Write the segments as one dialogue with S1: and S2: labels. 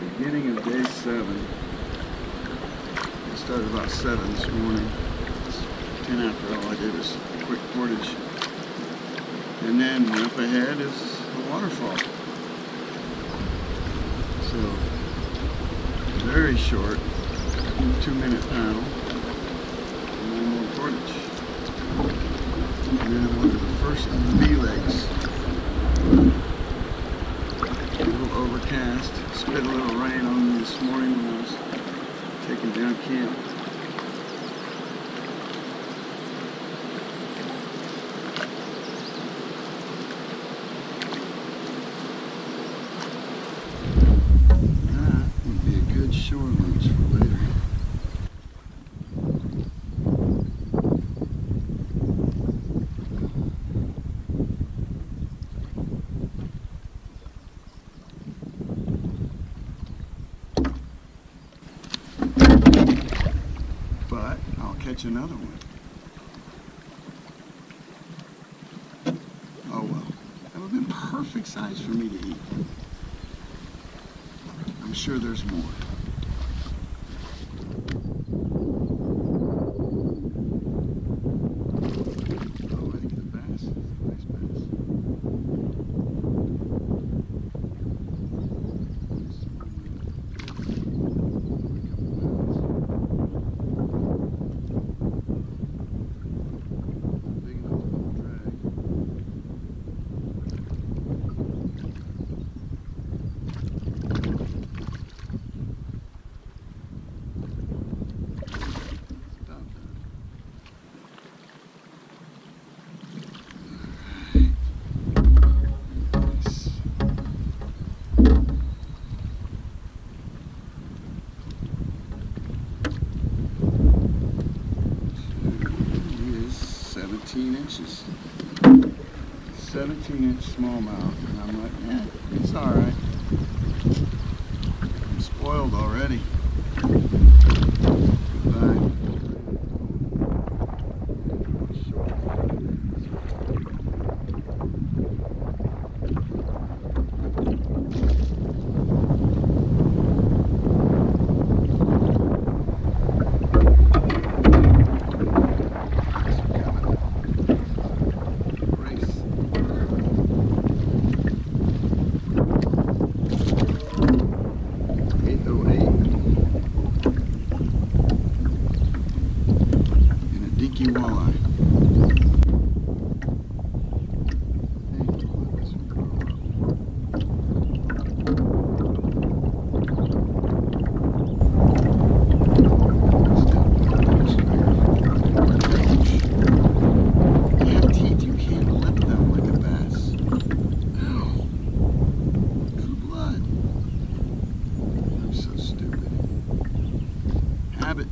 S1: Beginning of day 7. I started about 7 this morning. It's 10 after. All I did was a quick portage. And then up ahead is a waterfall. So, very short, 2-minute paddle, and then more portage. And then I'm under the first bee legs. A little overcast. Spit a little rain on me this morning when I was taking down camp. That would be a good shore lunch for later. But I'll catch another one. Oh well, that would have been perfect size for me to eat. I'm sure there's more. Oh, I think the bass is a nice bass. Inches. 17-inch smallmouth, and I'm like, yeah, it's alright. I'm spoiled already. Goodbye. Walleye. They have teeth, you can't lip them like a bass. Ow. True blood. I'm so stupid. Habit.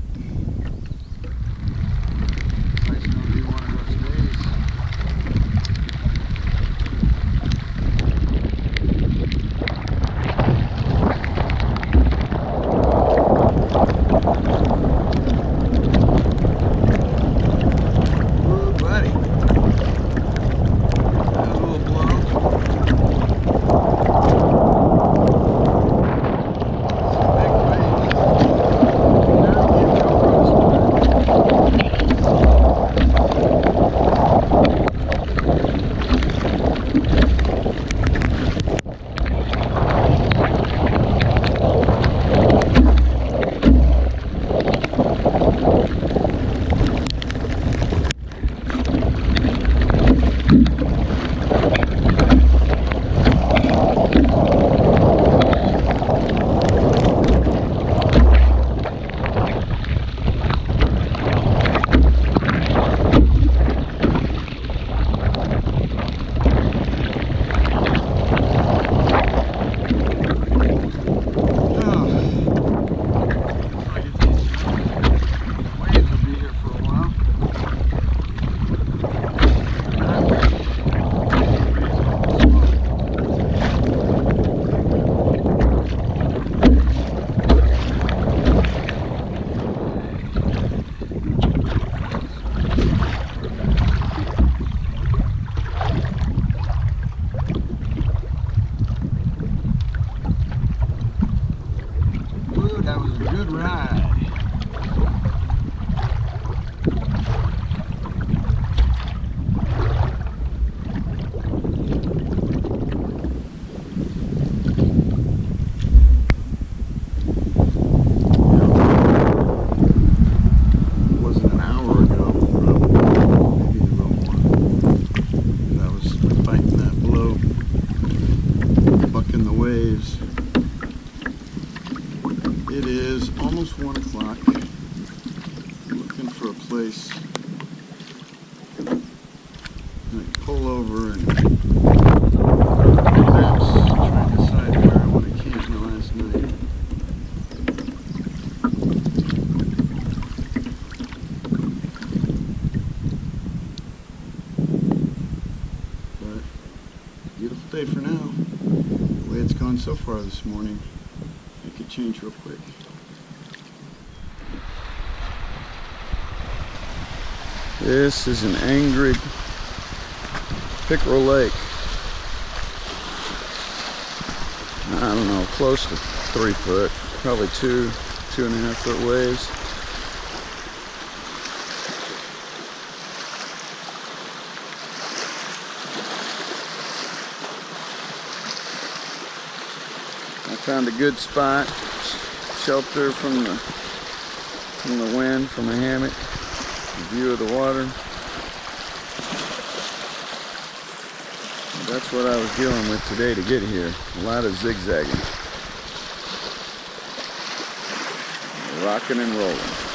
S1: that was a good ride. It is almost 1 o'clock. Looking for a place I can pull over and perhaps try to decide where I want to camp my last night. But beautiful day for now. The way it's gone so far this morning, it could change real quick. This is an angry Pickerel Lake. I don't know, close to 3 foot, probably 2.5 foot waves. I found a good spot, shelter from the wind, from a hammock, view of the water. That's what I was dealing with today to get here. A lot of zigzagging, rocking and rolling.